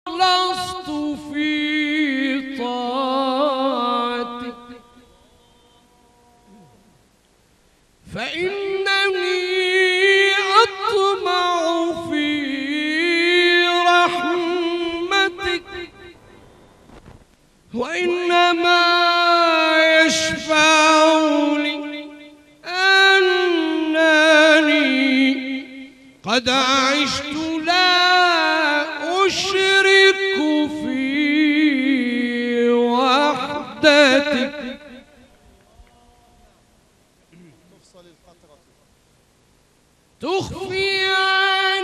لست في طاعتك فإنني أطمع في رحمتك وإنما يشفع لي أنني قد عشت لا أشرك في وحدتك تخفي عن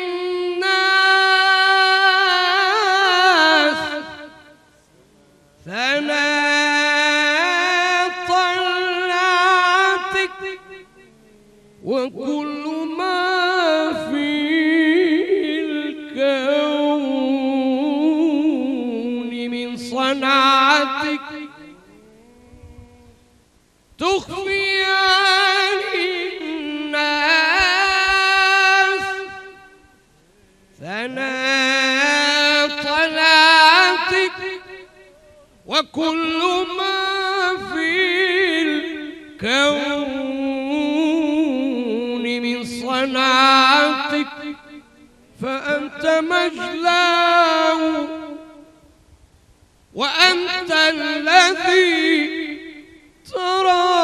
الناس ثناء طلعتك وكل ما في الكون من صنعتك تخفي عن الناس ثناء طلعتك وكل ما في الكون من صنعتك فأنت مجلاه وأنت الذي ترى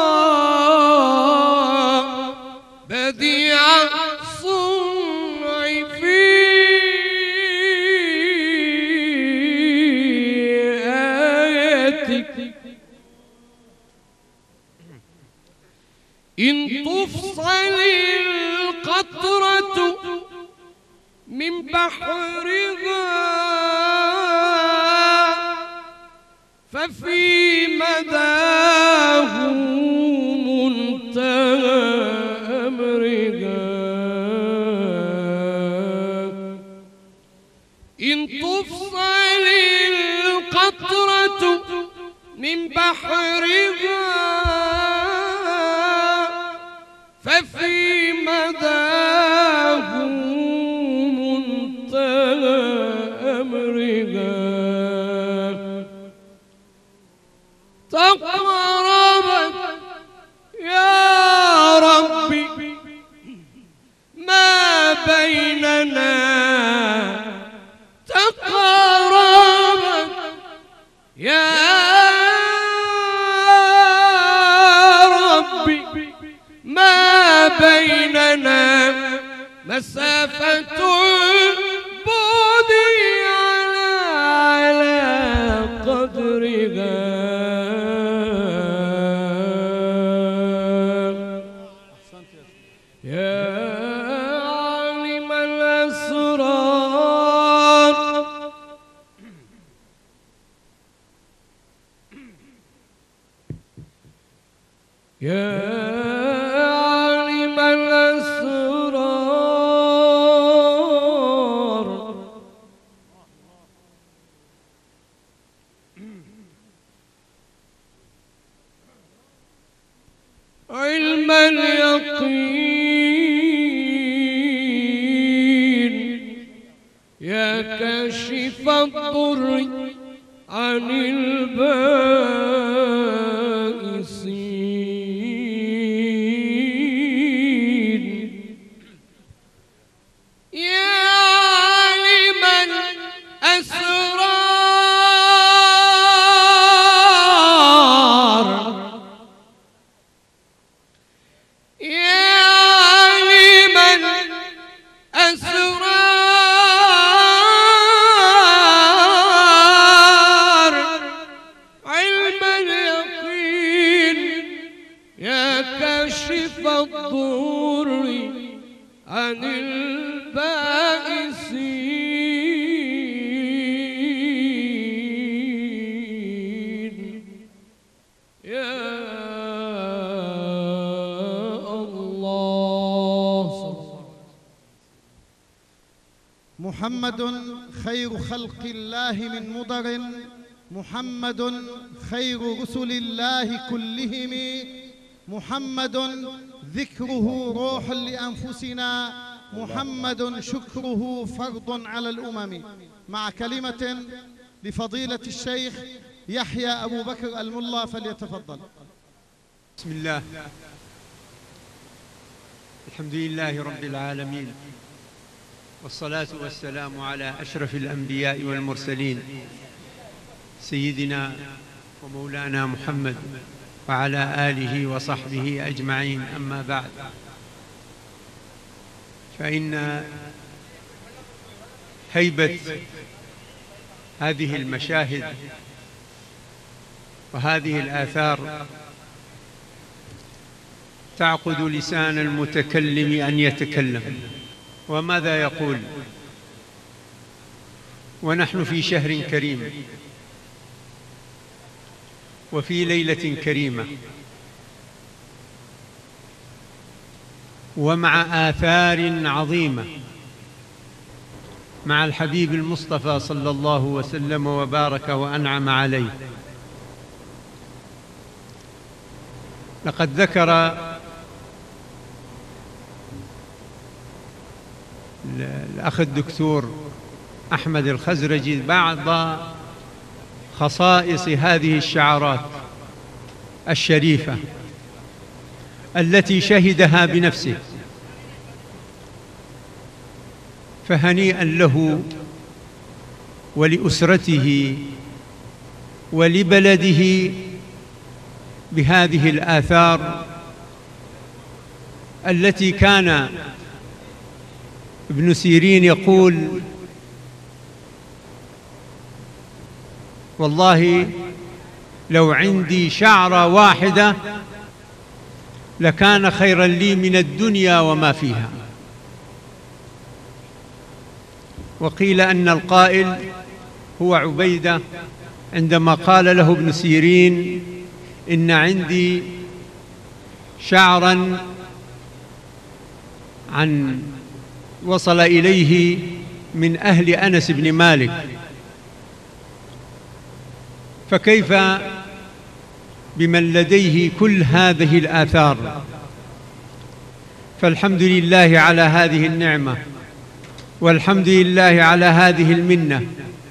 بديع الصنع في آياتك إن تفصل القطرة من بحرها ففي مداه منتهى أمرها إن تفصل القطرة من بحرها ففي مداه منتهى أمرها تقربت يا ربي ما بيننا تقربت يا ربي ما بيننا مسافة البعد على قدرها يا عالم الأسرار يا عالم الأسرار علم اليقين يا كاشف الضر عن البائسين يا عالم الأسرار يا عالم الأسرار علم اليقين يا كاشف الضر عن البائسين يا محمد خير خلق الله من مضر محمد خير رسل الله كلهم محمد ذكره روح لأنفسنا محمد شكره فرض على الأمم مع كلمة لفضيلة الشيخ يحيى أبو بكر الملا، فليتفضل. بسم الله، الحمد لله رب العالمين، والصلاة والسلام على أشرف الأنبياء والمرسلين سيدنا ومولانا محمد وعلى آله وصحبه أجمعين. أما بعد، فإن هيبة هذه المشاهد وهذه الآثار تعقد لسان المتكلم أن يتكلم. وماذا يقول ونحن في شهر كريم وفي ليلة كريمة، ومع آثار عظيمة مع الحبيب المصطفى صلى الله وسلم وبارك وأنعم عليه. لقد ذكر الأخ الدكتور أحمد الخزرجي بعض خصائص هذه الشعارات الشريفة التي شهدها بنفسه، فهنيئا له ولأسرته ولبلده بهذه الآثار التي كان ابن سيرين يقول: والله لو عندي شعرة واحدة لكان خيرا لي من الدنيا وما فيها. وقيل أن القائل هو عبيدة عندما قال له ابن سيرين: إن عندي شعرا وصل إليه من أهل أنس بن مالك، فكيف بمن لديه كل هذه الآثار؟ فالحمد لله على هذه النعمة، والحمد لله على هذه المنة.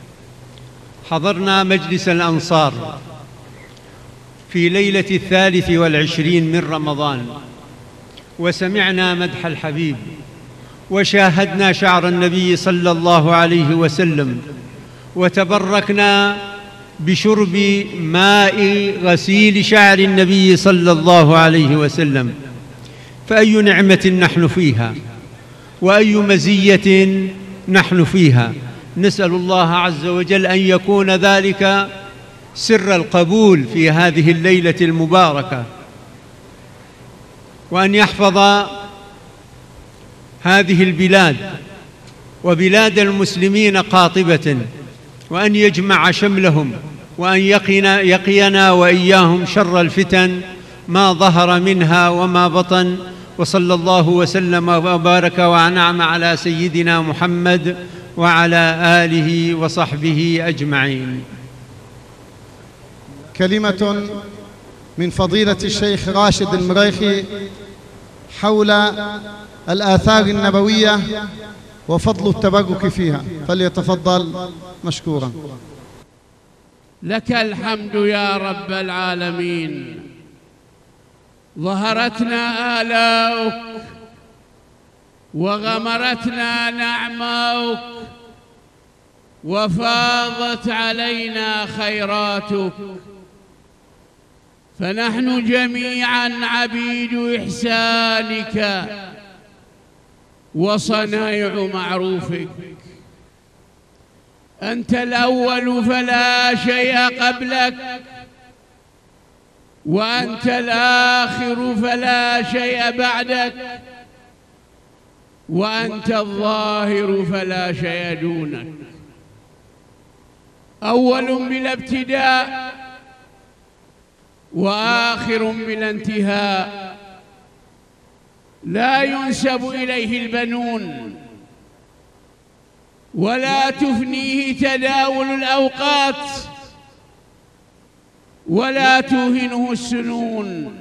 حضرنا مجلس الأنصار في ليلة 23 من رمضان، وسمعنا مدح الحبيب، وشاهدنا شعر النبي صلى الله عليه وسلم، وتبركنا بشرب ماء غسيل شعر النبي صلى الله عليه وسلم. فأي نعمة نحن فيها، وأي مزية نحن فيها. نسأل الله عز وجل أن يكون ذلك سر القبول في هذه الليلة المباركة، وأن يحفظ هذه البلاد وبلاد المسلمين قاطبة، وأن يجمع شملهم، وأن يقينا وإياهم شر الفتن ما ظهر منها وما بطن. وصلى الله وسلم وبارك وأنعم على سيدنا محمد وعلى آله وصحبه أجمعين. كلمة من فضيلة الشيخ راشد المريخي حول الآثار النبوية وفضل التبرك فيها، فليتفضل مشكورا. لك الحمد يا رب العالمين. ظهرتنا آلاؤك وغمرتنا نعماؤك، وفاضت علينا خيراتك، فنحن جميعا عبيد إحسانك وصنائع معروفك. أنت الأول فلا شيء قبلك، وأنت الآخر فلا شيء بعدك، وأنت الظاهر فلا شيء دونك. أول بلا ابتداء، وآخر بلا انتهاء، لا ينسب إليه البنون، ولا تفنيه تداول الأوقات، ولا توهنه السنون.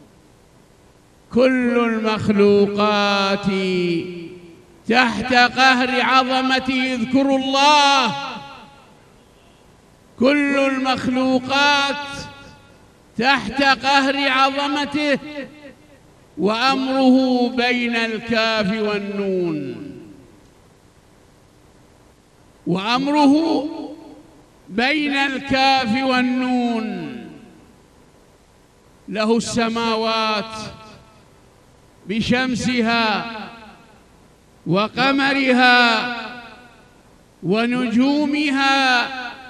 كل المخلوقات تحت قهر عظمته اذكروا الله كل المخلوقات تحت قهر عظمته، وأمره بين الكاف والنون، وأمره بين الكاف والنون. له السماوات بشمسها وقمرها ونجومها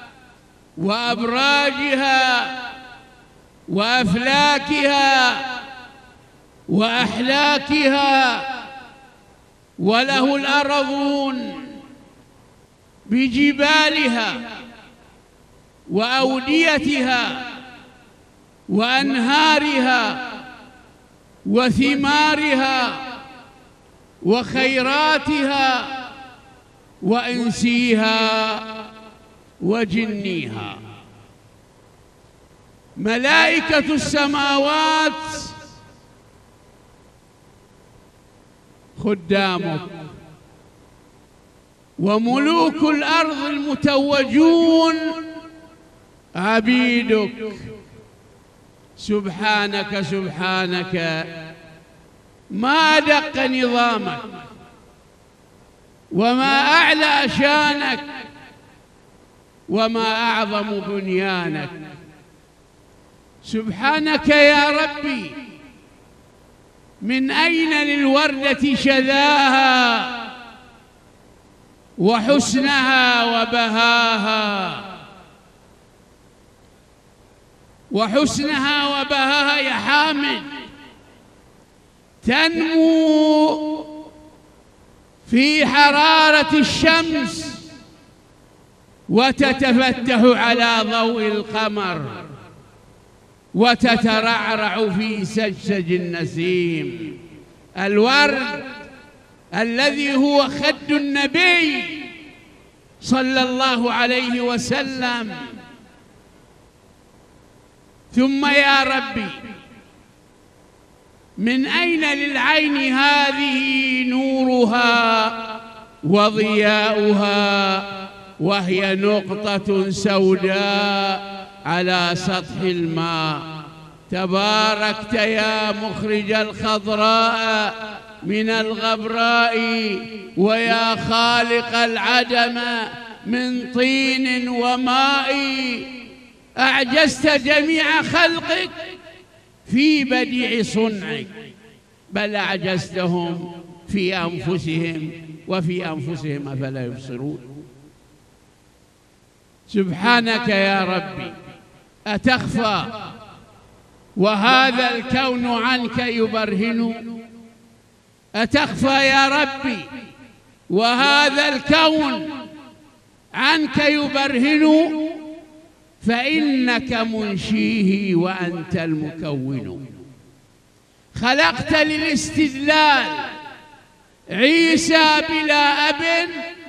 وأبراجها وأفلاكها وأحلاكها، وله الأرضون بجبالها وأوديتها وأنهارها وثمارها وخيراتها وإنسيها وجنيها. ملائكة السماوات خدامك، وملوك الأرض المتوجون عبيدك. سبحانك سبحانك، ما أدق نظامك وما أعلى شانك وما أعظم بنيانك. سبحانك يا ربي، من أين للوردة شذاها وحسنها وبهاها؟ وحسنها وبهاها يا حامد تنمو في حرارة الشمس وتتفتح على ضوء القمر وتترعرع في سجسج النسيم. الورد الذي هو خد النبي صلى الله عليه وسلم. ثم يا ربي، من أين للعين هذه نورها وضياؤها وهي نقطة سوداء على سطح الماء؟ تباركت يا مخرج الخضراء من الغبراء، ويا خالق العدم من طين وماء. أعجزت جميع خلقك في بديع صنعك، بل أعجزتهم في أنفسهم، وفي أنفسهم أفلا يبصرون. سبحانك يا ربي، أتخفى وهذا الكون عنك يبرهن؟ أتخفى يا ربي وهذا الكون عنك يبرهن؟ فإنك منشيه وأنت المكون. خلقت للاستدلال عيسى بلا أب،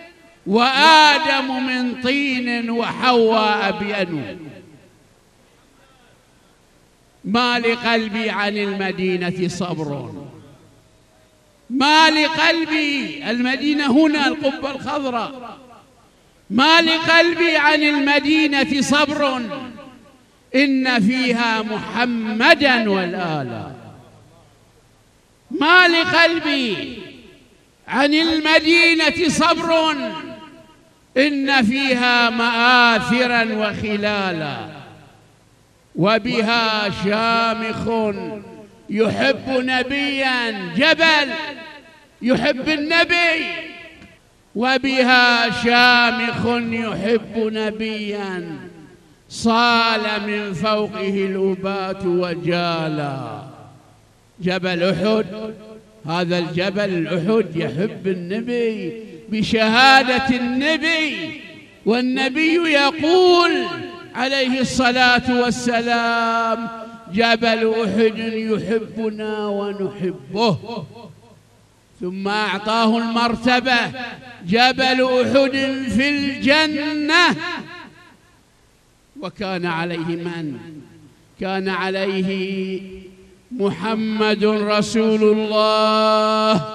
وآدم من طين وحواء بأنو. ما لقلبي عن المدينة صبر، ما لقلبي، المدينة هنا القبة الخضراء، ما لقلبي عن المدينة صبر، إن فيها محمدا والآل. ما لقلبي عن المدينة صبر، إن فيها مآثرا وخلالا. وبها شامخ يحب نبيا، جبل يحب النبي، وبها شامخ يحب نبيا صال من فوقه الأبات وجالا. جبل أحد، هذا الجبل الأحد يحب النبي بشهادة النبي، والنبي يقول عليه الصلاة والسلام: جبل أحد يحبنا ونحبه. ثم أعطاه المرتبة جبل أحد في الجنة. وكان عليه من؟ كان عليه محمد رسول الله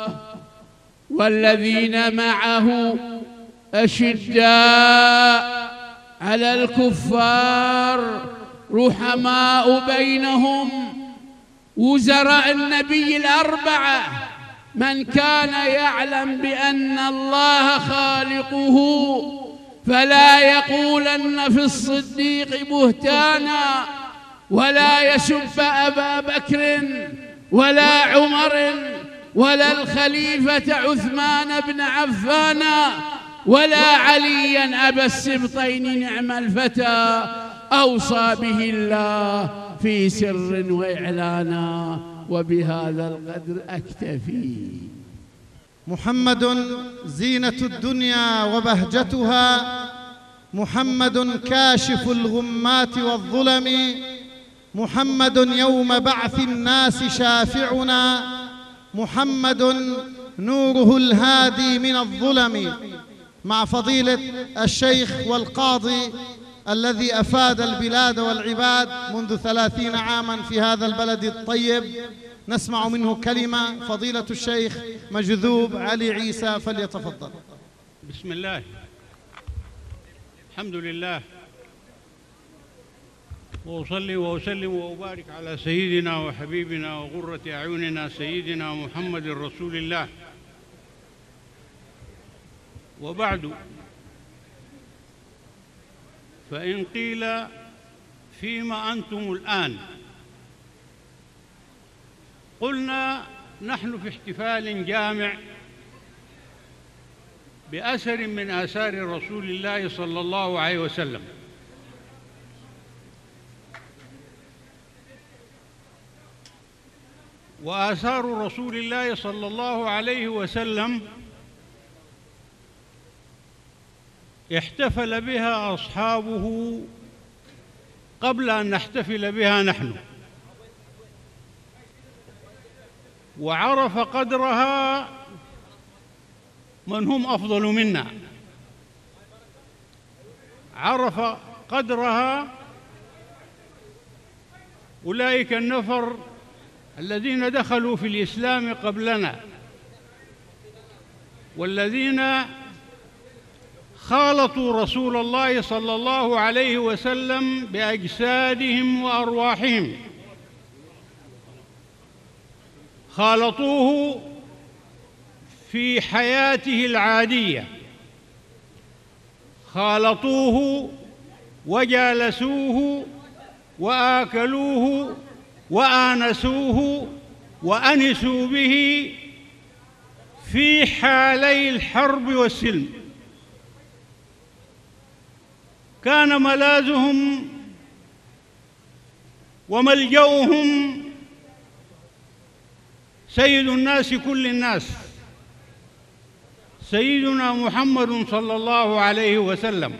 والذين معه أشداء على الكفار رحماء بينهم. وزراء النبي الأربعة من كان يعلم بأن الله خالقه فلا يقولن في الصديق بهتانا، ولا يسب أبا بكر ولا عمر ولا الخليفة عثمان بن عفان ولا عليا أبا السبطين نعم الفتى أوصى به الله في سر وإعلانا. وبهذا القدر أكتفي. محمد زينة الدنيا وبهجتها، محمد كاشف الغمات والظلم، محمد يوم بعث الناس شافعنا، محمد نوره الهادي من الظلم. مع فضيلة الشيخ والقاضي الذي أفاد البلاد والعباد منذ 30 عاما في هذا البلد الطيب، نسمع منه كلمة. فضيلة الشيخ مجذوب علي عيسى فليتفضل. بسم الله، الحمد لله، وأصلي وأسلم وأبارك على سيدنا وحبيبنا وغرة أعيننا سيدنا محمد رسول الله. وبعد، فإن قيل فيما أنتم الآن، قلنا نحن في احتفال جامع بأثر من آثار رسول الله صلى الله عليه وسلم. وآثار رسول الله صلى الله عليه وسلم احتفل بها أصحابه قبل أن نحتفل بها نحن، وعرف قدرها من هم أفضل منا، عرف قدرها أولئك النفر الذين دخلوا في الإسلام قبلنا، والذين خالطوا رسول الله صلى الله عليه وسلم بأجسادهم وأرواحهم، خالطوه في حياته العادية، خالطوه وجالسوه وآكلوه وآنسوه وأنسوا به في حالي الحرب والسلم. كان ملاذهم وملجأهم سيد الناس كل الناس، سيدنا محمد صلى الله عليه وسلم،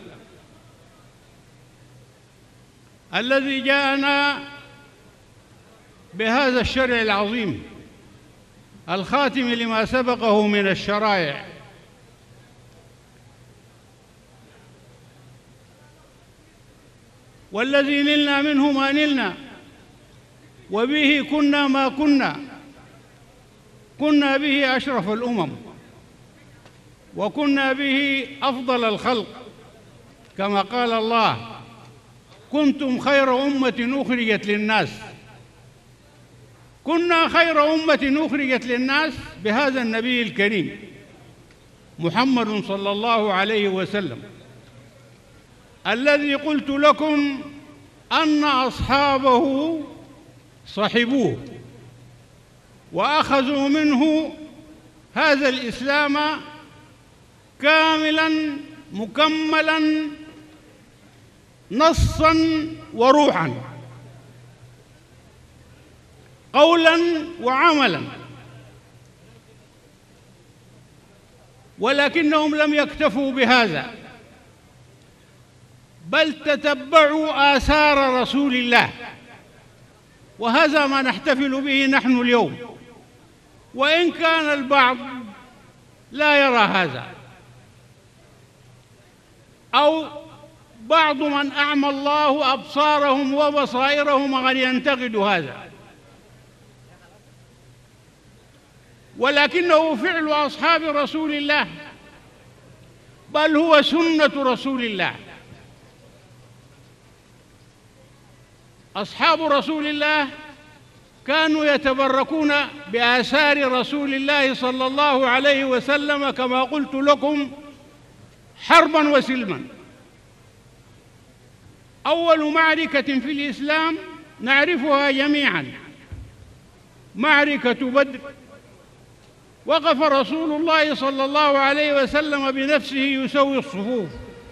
الذي جاءنا بهذا الشرع العظيم الخاتم لما سبقه من الشرائع. والذي نلنا منه ما نلنا، وبه كنا ما كنا به أشرف الأمم، وكنا به أفضل الخلق، كما قال الله: كنتم خير أمة أخرجت للناس. كنا خير أمة أخرجت للناس بهذا النبي الكريم محمد صلى الله عليه وسلم، الذي قلت لكم أن أصحابه صحبوه وأخذوا منه هذا الإسلام كاملا مكملا نصا وروحا، قولا وعملا. ولكنهم لم يكتفوا بهذا، بل تتبعوا آثار رسول الله، وهذا ما نحتفل به نحن اليوم، وإن كان البعض لا يرى هذا، أو بعض من أعمى الله أبصارهم وبصائرهم قد ينتقد هذا، ولكنه فعل أصحاب رسول الله، بل هو سنة رسول الله أصحاب رسول الله كانوا يتبركون بآثار رسول الله صلى الله عليه وسلم كما قلت لكم حربا وسلما. أول معركة في الإسلام نعرفها جميعا معركة بدر، وقف رسول الله صلى الله عليه وسلم بنفسه يسوي الصفوف،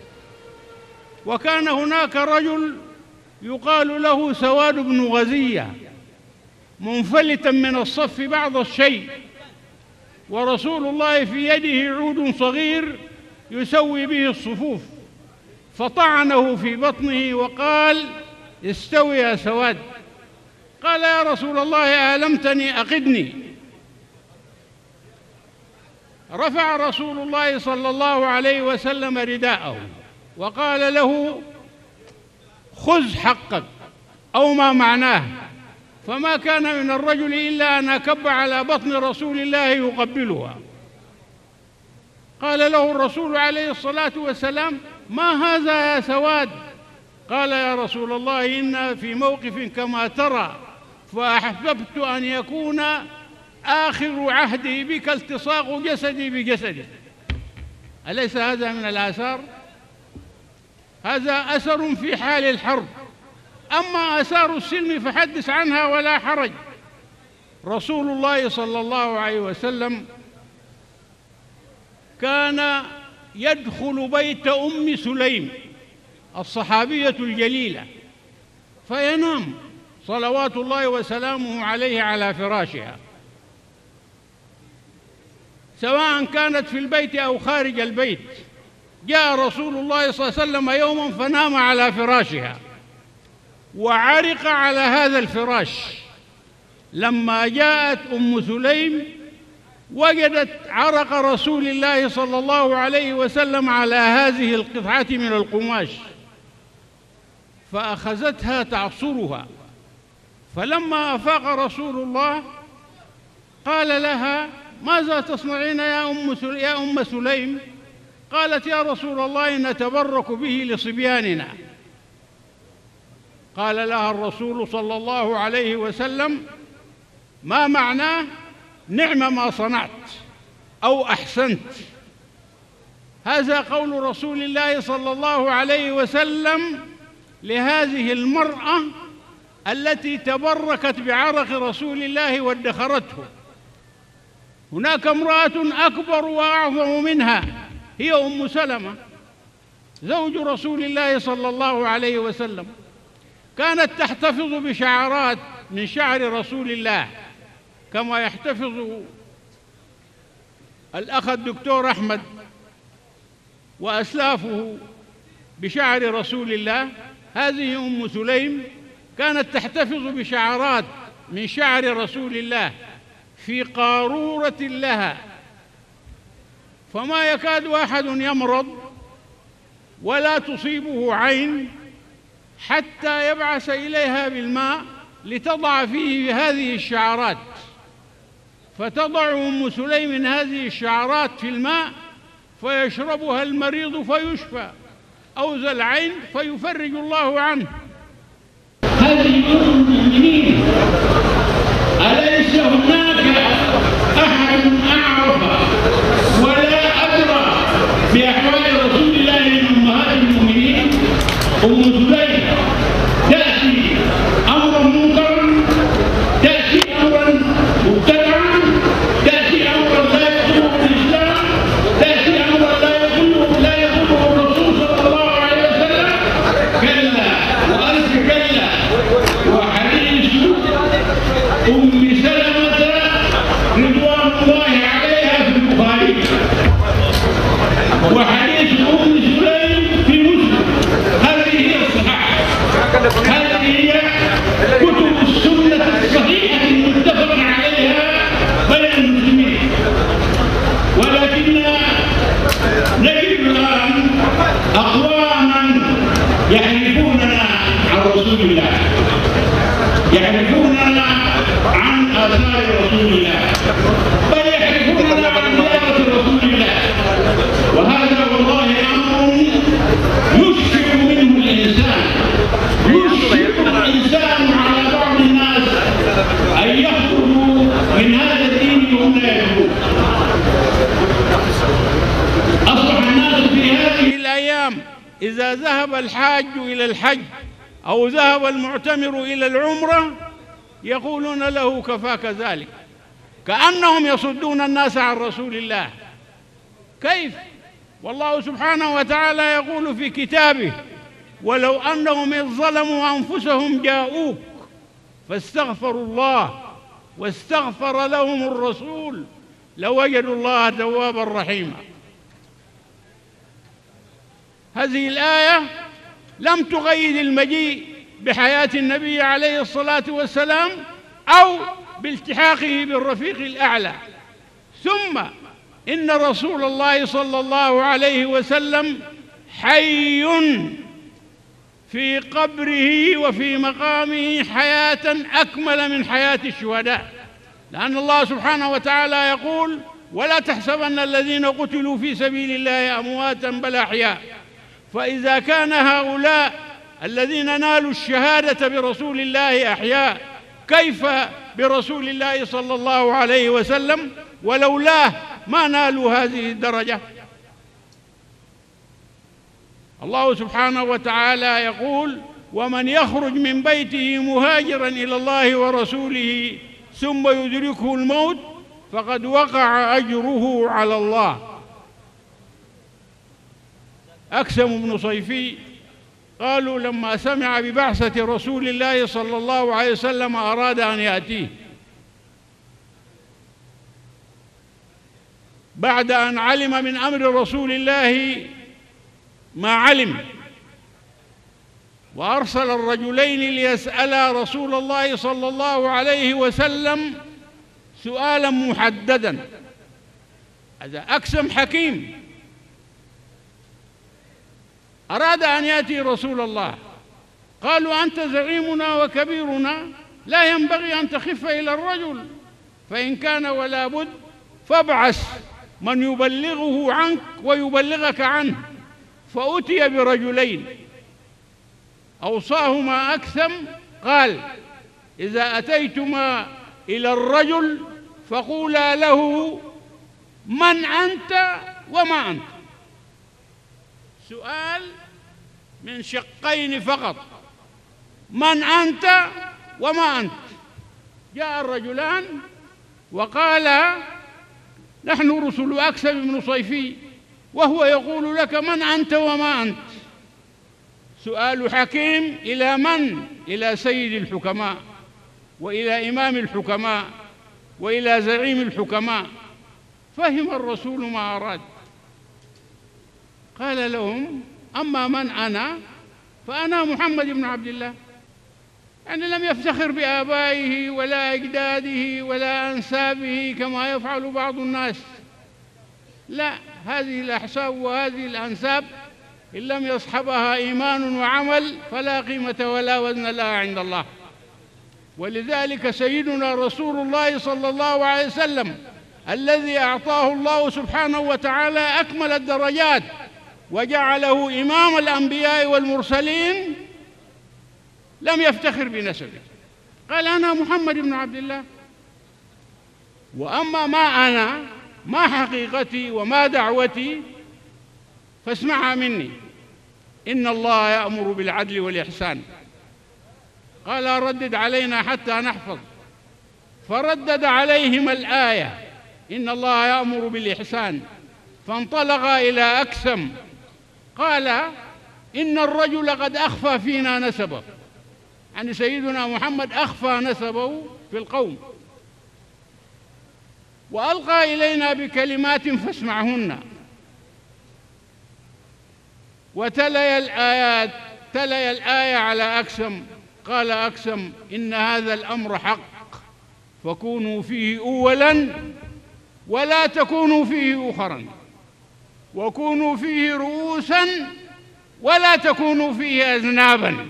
وكان هناك رجل يقال له سواد بن غزية منفلتا من الصف بعض الشيء، ورسول الله في يده عود صغير يسوي به الصفوف، فطعنه في بطنه وقال: استوي يا سواد. قال: يا رسول الله ألمتني أقدني. رفع رسول الله صلى الله عليه وسلم رداءه وقال له: خذ حقك، أو ما معناه. فما كان من الرجل إلا أن أكب على بطن رسول الله يقبلها. قال له الرسول عليه الصلاة والسلام: ما هذا يا سواد؟ قال: يا رسول الله إنا في موقف كما ترى، فأحببت أن يكون آخر عهدي بك التصاق جسدي بجسدك. أليس هذا من الآثار؟ هذا أثر في حال الحرب، أما آثار السلم فحدث عنها ولا حرج. رسول الله صلى الله عليه وسلم كان يدخل بيت أم سليم الصحابية الجليلة فينام صلوات الله وسلامه عليه على فراشها، سواء كانت في البيت أو خارج البيت. جاء رسول الله صلى الله عليه وسلم يوما فنام على فراشها وعرق على هذا الفراش. لما جاءت أم سليم وجدت عرق رسول الله صلى الله عليه وسلم على هذه القطعة من القماش، فأخذتها تعصرها. فلما أفاق رسول الله قال لها: ماذا تصنعين يا أم سليم؟ قالت: يا رسول الله نتبرك به لصبياننا. قال لها الرسول صلى الله عليه وسلم: ما معناه؟ نعم ما صنعت أو أحسنت. هذا قول رسول الله صلى الله عليه وسلم لهذه المرأة التي تبركت بعرق رسول الله وادخرته. هناك امرأة أكبر وأعظم منها، هي أم سلمة زوج رسول الله صلى الله عليه وسلم، كانت تحتفظ بشعرات من شعر رسول الله كما يحتفظ الأخ الدكتور أحمد وأسلافه بشعر رسول الله. هذه أم سليم كانت تحتفظ بشعرات من شعر رسول الله في قارورة لها، فما يكاد أحد يمرض ولا تصيبه عين حتى يبعث إليها بالماء لتضع فيه هذه الشعرات، فتضع أم سليم هذه الشعرات في الماء فيشربها المريض فيشفى، أو ذا العين فيفرج الله عنه. هذه أم المؤمنين، أليس هناك أحد أعرف ولا أدرى بأحوال رسول الله من أمهات المؤمنين؟ أم سليم تأتي أمرا منكرا، تأتي أمرا مبتدعا، تأتي أمرا لا يقوله الإسلام، تأتي أمرا لا يقوله الرسول صلى الله عليه وسلم. كلا وألف كلا. وحديث أم سلمة رضوان الله عليها في البخاري، وحديث أم سليم في مسلم. هذه هي الصحاح، هذه هي كتب السنة الصحيحة المتفق عليها بين المسلمين. ولكننا نجد الآن أقواما يحلفوننا عن رسول الله، يحلفوننا عن آثار رسول الله، بل يحلفوننا عن زيارة رسول الله. وهذا والله أمر يشفق منه الإنسان، يشفق الإنسان إذا ذهب الحاج إلى الحج أو ذهب المعتمر إلى العمرة يقولون له كفاك ذلك، كأنهم يصدون الناس عن رسول الله. كيف؟ والله سبحانه وتعالى يقول في كتابه: ولو أنهم إذ ظلموا أنفسهم جاءوك فاستغفروا الله واستغفر لهم الرسول لوجدوا الله توابا رحيما. هذه الآية لم تقيد المجيء بحياة النبي عليه الصلاة والسلام أو بالتحاقه بالرفيق الأعلى. ثم إن رسول الله صلى الله عليه وسلم حي في قبره وفي مقامه حياة أكمل من حياة الشهداء، لأن الله سبحانه وتعالى يقول: ولا تحسبن الذين قتلوا في سبيل الله أمواتا بل أحياء. فإذا كان هؤلاء الذين نالوا الشهادة برسول الله أحياء، كيف برسول الله صلى الله عليه وسلم ولولاه ما نالوا هذه الدرجة؟ الله سبحانه وتعالى يقول: ومن يخرج من بيته مهاجرا إلى الله ورسوله ثم يدركه الموت فقد وقع أجره على الله. أكسم بن صيفي قالوا لما سمع ببعثة رسول الله صلى الله عليه وسلم أراد أن يأتيه بعد أن علم من أمر رسول الله ما علم، وأرسل الرجلين ليسألا رسول الله صلى الله عليه وسلم سؤالا محددا. هذا أكسم حكيم أراد أن يأتي رسول الله. قالوا: أنت زعيمنا وكبيرنا، لا ينبغي أن تخف إلى الرجل، فإن كان ولا بد فابعث من يبلغه عنك ويبلغك عنه. فأتي برجلين أوصاهما أكثم، قال: إذا أتيتما إلى الرجل فقولا له من أنت وما أنت. سؤال من شقين فقط: من أنت وما أنت. جاء الرجلان وقال: نحن رسل أكسم بن صيفي، وهو يقول لك من أنت وما أنت. سؤال حكيم إلى من؟ إلى سيد الحكماء وإلى إمام الحكماء وإلى زعيم الحكماء. فهم الرسول ما أراد، قال لهم: أما من أنا فأنا محمد بن عبد الله. يعني لم يفتخر بآبائه ولا أجداده ولا أنسابه كما يفعل بعض الناس، لا، هذه الأحساب وهذه الأنساب إن لم يصحبها إيمان وعمل فلا قيمة ولا وزن لها عند الله. ولذلك سيدنا رسول الله صلى الله عليه وسلم الذي أعطاه الله سبحانه وتعالى أكمل الدرجات وجعله إمام الأنبياء والمرسلين لم يفتخر بنسبه، قال: أنا محمد بن عبد الله. وأما ما أنا، ما حقيقتي وما دعوتي، فاسمعها مني: إن الله يأمر بالعدل والإحسان. قال: ردد علينا حتى نحفظ. فردد عليهم الآية: إن الله يأمر بالإحسان. فانطلق إلى أكسم قال: إن الرجل قد أخفى فينا نسبه، يعني سيدنا محمد أخفى نسبه في القوم، وألقى إلينا بكلمات فاسمعهن. وتلي الآيات، تلي الآية على أكسم. قال أكسم: إن هذا الأمر حق، فكونوا فيه أولا ولا تكونوا فيه أخرا، وكونوا فيه رؤوسا ولا تكونوا فيه أذنابا.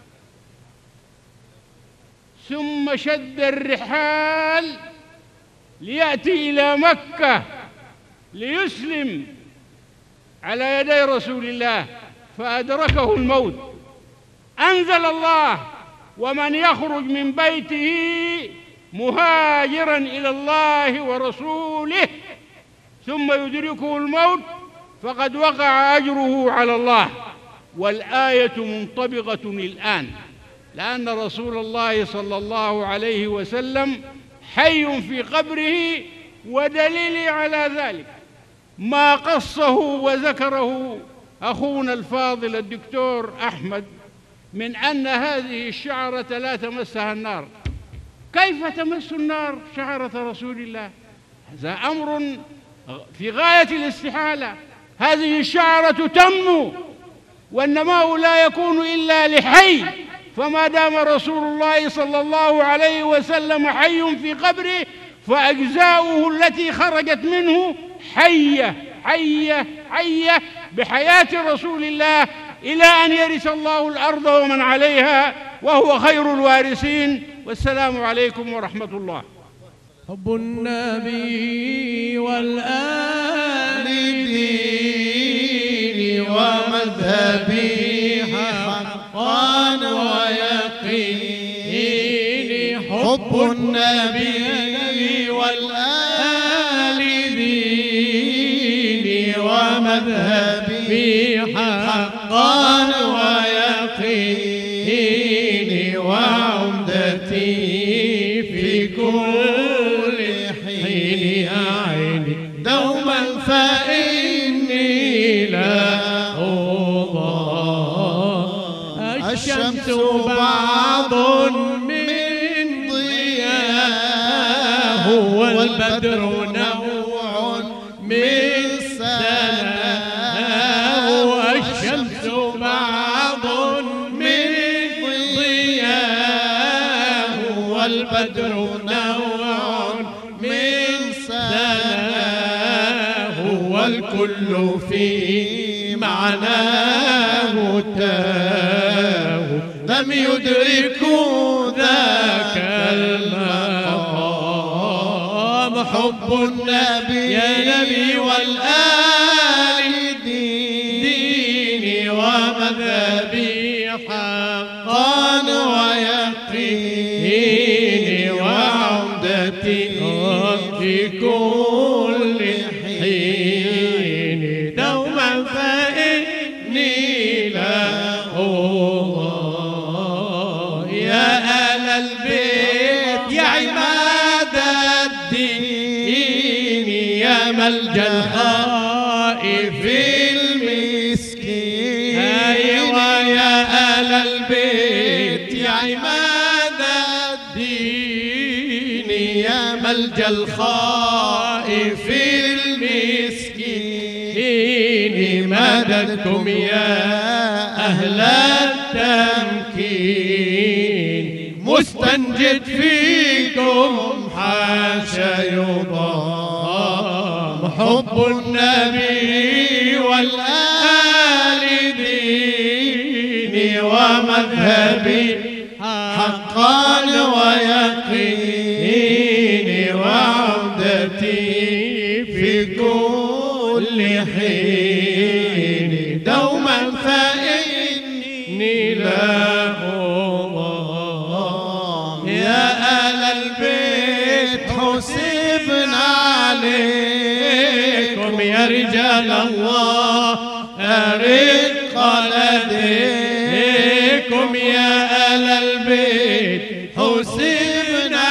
ثم شد الرحال ليأتي إلى مكة ليسلم على يدي رسول الله، فأدركه الموت. أنزل الله: ومن يخرج من بيته مهاجرا إلى الله ورسوله ثم يدركه الموت فقد وقع أجره على الله. والآية منطبقة الآن، لأن رسول الله صلى الله عليه وسلم حي في قبره، ودليل على ذلك ما قصه وذكره أخونا الفاضل الدكتور أحمد من أن هذه الشعرة لا تمسها النار. كيف تمس النار شعرة رسول الله؟ هذا أمر في غاية الاستحالة. هذه الشعرة تنمو، والنماء لا يكون إلا لحي، فما دام رسول الله صلى الله عليه وسلم حي في قبره فأجزاؤه التي خرجت منه حية حية حية بحياة رسول الله إلى أن يرث الله الأرض ومن عليها وهو خير الوارثين. والسلام عليكم ورحمة الله. حب النبي والآل ديني ومذهبي حقا ويقيني. حب النبي والآل ديني ومذهبي حقا ويقيني، وعمدتي في كل حين أعيني دوما فإني لا أضاء. الشمس بعض من ضياه، والبدر نوع من سناه. الشمس بعض من ضياه، والبدر نوع من سناه. والكل في معناه تاه، لم يدركوا ذاك المقام. حب النبي يا نبي والآل ديني ومذهبي حقا ويقيني، وعمدتي في كل حين دوما فإني لا أضاء. يا آل البيت يا عماد الدين، يا ملجأ الخائف المسكين. أيوة يا آل البيت يا عماد الدين، يا ملجأ الخائف المسكين. مددكم يا أهل التمكين، مستنجد فيكم حاشا يضام. حب النبي والآل ديني ومذهبي حقا ويقيني، وعمدتي في كل حين دوما فإني لا أضام. يا آل البيت حسبنا عليكم، يا رجال الله أرق لديكم. يا آل البيت حسبنا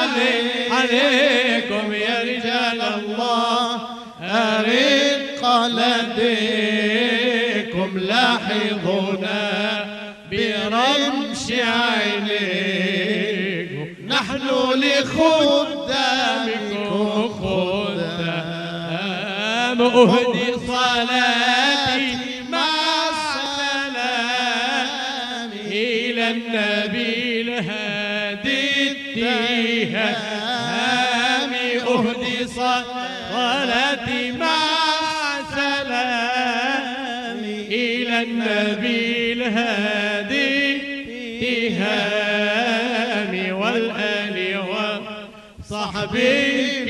عليكم، يا رجال الله أرق لديكم. لاحظونا برمش عينيكم، نحن لخدامكم خدام. أهدي صلاتي مع السلام إلى النبي الهادي التهام. أهدي صلاتي مع السلام إلى النبي الهادي التهام، والآل وصحبه